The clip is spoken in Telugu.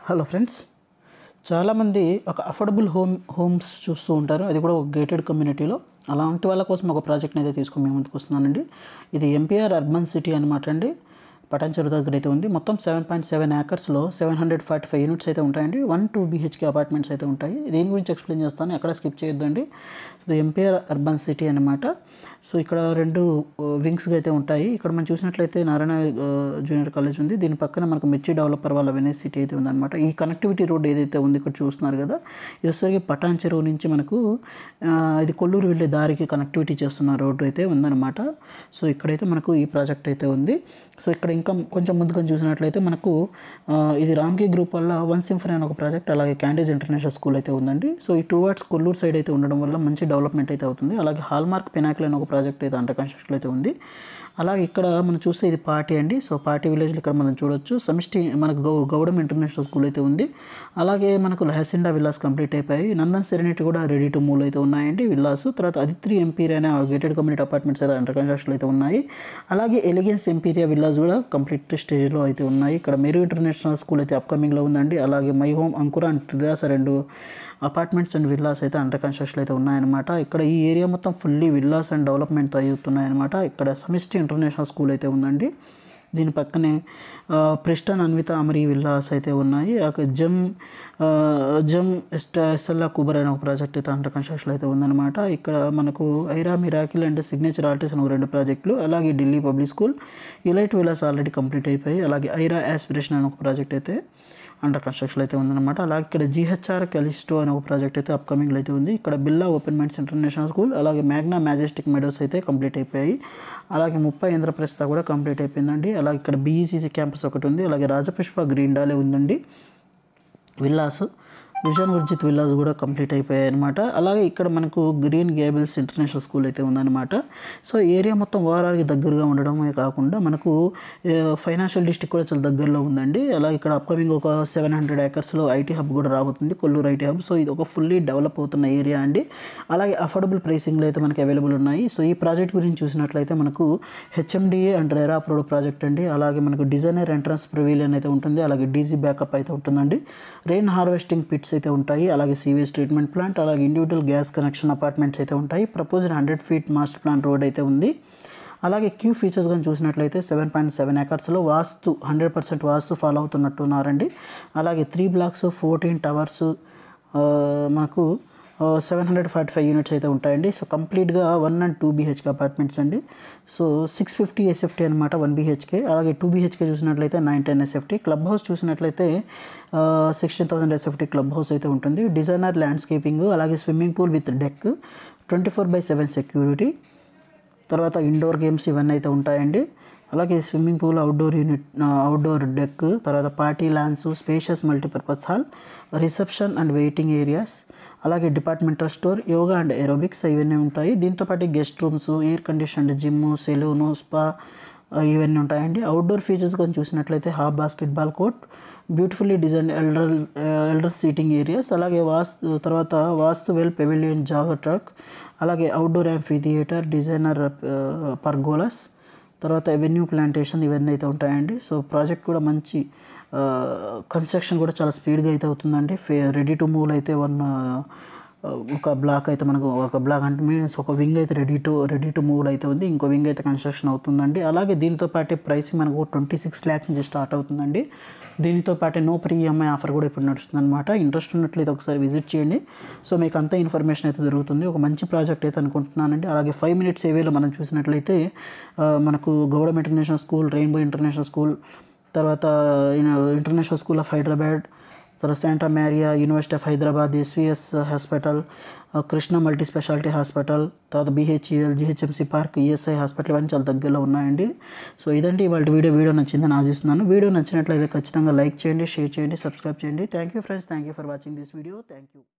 హలో ఫ్రెండ్స్, చాలామంది ఒక అఫోర్డబుల్ హోమ్స్ చూస్తూ ఉంటారు. అది కూడా ఒక గేటెడ్ కమ్యూనిటీలో. అలాంటి వాళ్ళ కోసం ఒక ప్రాజెక్ట్ని అయితే తీసుకొని మేము ముందుకు వస్తున్నానండి. ఇది ఎంపీఆర్ అర్బన్ సిటీ అనమాట అండి. పటాన్చెరు దగ్గర అయితే ఉంది. మొత్తం 7.7 ఏకర్స్లో 745 యూనిట్స్ అయితే ఉంటాయండి. 1-2 BHK అపార్ట్మెంట్స్ అయితే ఉంటాయి. దీని గురించి ఎక్స్ప్లెయిన్ చేస్తాను, ఎక్కడ స్కిప్ చేయొద్దండి. ఇది ఎంపీఆర్ అర్బన్ సిటీ అనమాట. సో ఇక్కడ 2 వింగ్స్గా అయితే ఉంటాయి. ఇక్కడ మనం చూసినట్లయితే నారాయణ జూనియర్ కాలేజ్ ఉంది. దీని పక్కన మనకు మిర్చి డెవలపర్ వాళ్ళ వెనస్ సిటీ అయితే ఉందన్నమాట. ఈ కనెక్టివిటీ రోడ్ ఏదైతే ఉంది ఇక్కడ చూస్తున్నారు కదా, ఇది వచ్చేసరికి పటాన్చెరు నుంచి మనకు ఇది కొల్లూరు వెళ్ళే దారికి కనెక్టివిటీ చేస్తున్న రోడ్డు అయితే ఉందన్నమాట. సో ఇక్కడైతే మనకు ఈ ప్రాజెక్ట్ అయితే ఉంది. సో ఇక్కడ ఇంకా కొంచెం ముందుగా చూసినట్లయితే మనకు ఇది రామ్కి గ్రూప్ వల్ల 1 సింఫనీ అనే ఒక ప్రాజెక్ట్, అలాగే క్యాండేజ్ ఇంటర్నేషనల్ స్కూల్ అయితే ఉందండి. సో ఈ టువర్డ్స్ కొల్లూరు సైడ్ అయితే ఉండడం వల్ల మంచి డెవలప్మెంట్ అయితే అవుతుంది. అలాగే హాల్మార్క్ పినాకిల్ అనే ఒక ప్రాజెక్ట్ అయితే అండర్ కన్స్ట్రక్షన్ అయితే ఉంది. అలాగే ఇక్కడ మనం చూస్తే ఇది పార్టీ అండి. సో పార్టీ విలేజ్లో ఇక్కడ మనం చూడొచ్చు. సమిష్టి మనకు గౌడమ్ ఇంటర్నేషనల్ స్కూల్ అయితే ఉంది. అలాగే మనకు లహసిండా విల్లాస్ కంప్లీట్ అయిపోయి, నందన్ సెరెనిటీ కూడా రెడీ టు మూవ్ అయితే ఉన్నాయండి విల్లాస్. తర్వాత అదిత్రి ఎంపీరియా అనే గేటెడ్ కమ్యూనిటీ అపార్ట్మెంట్స్ అయితే అండర్ కన్స్ట్రక్షన్ అయితే ఉన్నాయి. అలాగే ఎలిగెన్స్ ఎంపీరియా విల్లాస్ కూడా కంప్లీట్ స్టేజ్లో అయితే ఉన్నాయి. ఇక్కడ మెరు ఇంటర్నేషనల్ స్కూల్ అయితే అప్కమింగ్లో ఉందండి. అలాగే my home Ankura and Tridasa 2 apartments and villas అయితే అండర్ కన్స్ట్రక్షన్ అయితే ఉన్నాయన్నమాట. ఇక్కడ ఈ ఏరియా మొత్తం ఫుల్లీ విల్లాస్ అండ్ డెవలప్మెంట్ అవుతున్నాయన్నమాట. ఇక్కడ సమిష్టి ఇంటర్నేషనల్ స్కూల్ అయితే ఉందండి. దీని పక్కనే ప్రిస్టన్ అన్విత అమరీ విల్లాస్ అయితే ఉన్నాయి. జమ్ ఎస్ఎల్లా కుబర్ అనే ఒక ప్రాజెక్ట్ అయితే అండర్ కన్స్ట్రక్షన్ అయితే ఉందన్నమాట. ఇక్కడ మనకు Aira miracle and signature artist అనే 2 ప్రాజెక్టులు, అలాగే Delhi public school, elite villas already complete అయిపోయి, అలాగే ఐరా యాస్పిరేషన్ అనే ఒక ప్రాజెక్ట్ అయితే అండర్ కన్స్ట్రక్షన్ అయితే ఉందన్నమాట. అలాగే ఇక్కడ జిహెచ్ఆర్ కెలిస్టో అనే ఒక ప్రాజెక్ట్ అయితే అప్కమింగ్లో అయితే ఉంది. ఇక్కడ Birla open minds international school, అలాగే మ్యాగ్నా మ్యాజెస్టిక్ మెడోస్ అయితే కంప్లీట్ అయిపోయాయి. అలాగే 30 ఇంద్రప్రస్థ కూడా కంప్లీట్ అయిపోయిందండి. అలాగే ఇక్కడ బీఈసీసీ క్యాంపస్ ఒకటి ఉంది. అలాగే రాజపుష్ప గ్రీన్ డాలే ఉందండి విల్లాస్. విజన్ ఉర్జిత్ విల్లాస్ కూడా కంప్లీట్ అయిపోయాయి అనమాట. అలాగే ఇక్కడ మనకు గ్రీన్ గేబుల్స్ ఇంటర్నేషనల్ స్కూల్ అయితే ఉందన్నమాట. సో ఏరియా మొత్తం ఓవరాల్కి దగ్గరగా ఉండడమే కాకుండా మనకు ఫైనాన్షియల్ డిస్ట్రిక్ట్ కూడా చాలా దగ్గరలో ఉందండి. అలాగే ఇక్కడ అప్కమింగ్ ఒక 700 ఏకర్స్లో ఐటీ హబ్ కూడా రాబోతుంది, కొల్లూరు ఐటీ హబ్. సో ఇది ఒక ఫుల్లీ డెవలప్ అవుతున్న ఏరియా అండి. అలాగే అఫోర్డబుల్ ప్రైసింగ్లో అయితే మనకి అవైలబుల్ ఉన్నాయి. సో ఈ ప్రాజెక్ట్ గురించి చూసినట్లయితే మనకు HMDA and RERA approved project అండి. అలాగే మనకు డిజైనర్ ఎంట్రన్స్ ప్రివిలియన్ అయితే ఉంటుంది. అలాగే డీజీ బ్యాకప్ అయితే ఉంటుందండి. రెయిన్ హార్వెస్టింగ్ పిట్స్ అయితే ఉంటాయి. అలాగే సీవేజ్ ట్రీట్మెంట్ ప్లాంట్, అలాగే ఇండివిజువల్ గ్యాస్ కనెక్షన్ అపార్ట్మెంట్స్ అయితే ఉంటాయి. Proposed 100 feet master plan road అయితే ఉంది. అలాగే క్యూ ఫీచర్స్ కానీ చూసినట్లయితే 7.7 ఏకర్స్లో వాస్తు 100% వాస్తు ఫాలో అవుతున్నట్టున్నారండి. అలాగే 3 బ్లాక్స్ 14 టవర్స్ మనకు 745 యూనిట్స్ అయితే ఉంటాయండి. సో కంప్లీట్గా 1 and 2 BHK అపార్ట్మెంట్స్ అండి. సో 650 SFT అనమాట 1 BHK. అలాగే 2 BHK చూసినట్లయితే 910 SFT. క్లబ్ హౌస్ చూసినట్లయితే 16,000 SFT క్లబ్ హౌస్ అయితే ఉంటుంది. డిజైనర్ ల్యాండ్స్కేపింగ్, అలాగే swimming pool with deck, 24/7 security, తర్వాత ఇండోర్ గేమ్స్ ఇవన్నీ అయితే ఉంటాయండి. అలాగే స్విమ్మింగ్ పూల్, అవుట్డోర్ డెక్, తర్వాత party lawns, spacious multipurpose hall, reception and waiting areas, అలాగే departmental store, yoga and aerobics ఇవన్నీ ఉంటాయి. దీంతోపాటు guest rooms, air conditioned gym, salon, spa ఇవన్నీ ఉంటాయండి. అవుట్డోర్ ఫీచర్స్ కానీ చూసినట్లయితే half basketball court, beautifully design elder seating areas, అలాగే vastu well pavilion jogger truck, అలాగే outdoor amphitheatre, designer pergolas, తర్వాత ఎవెన్యూ ప్లాంటేషన్ ఇవన్నీ అయితే ఉంటాయండి. సో ప్రాజెక్ట్ కూడా మంచి కన్స్ట్రక్షన్ కూడా చాలా స్పీడ్గా అయితే అవుతుందండి. రెడీ టు మూవ్ అయితే ఒక బ్లాక్ అయితే మనకు ఒక బ్లాక్ అంటే మీన్స్ ఒక వింగ్ అయితే రెడీ టు మూవ్ అయితే ఉంది. ఇంకో వింగ్ అయితే కన్స్ట్రక్షన్ అవుతుందండి. అలాగే దీంతో పాటే ప్రైస్ మనకు 26 lakhs నుంచి స్టార్ట్ అవుతుందండి. దీనితో పాటే నో ప్రీ EMI ఆఫర్ కూడా ఇప్పుడు నడుస్తుంది అనమాట. ఇంట్రెస్ట్ ఉన్నట్లయితే ఒకసారి విజిట్ చేయండి. సో మీకు అంతా ఇన్ఫర్మేషన్ అయితే దొరుకుతుంది. ఒక మంచి ప్రాజెక్ట్ అయితే అనుకుంటున్నానండి. అలాగే 5 minutes ఏవేలో మనం చూసినట్లయితే మనకు Gaudium international school, rainbow international school, తర్వాత ఇంటర్నేషనల్ స్కూల్ ఆఫ్ హైదరాబాద్, తర్వాత Santa Maria university of Hyderabad, SVS hospital, Krishna multi speciality hospital, తర్వాత BHEL, GHMC park, ESI hospital ఇవన్నీ చాలా దగ్గరలో ఉన్నాయండి. సో ఇదంటే ఇవాళ వీడియో నచ్చిందని ఆశిస్తున్నాను. వీడియో నచ్చినట్లయితే ఖచ్చితంగా లైక్ చేయండి, షేర్ చేయండి, సబ్స్క్రైబ్ చేయండి. Thank you friends, thank you for watching this video. Thank you.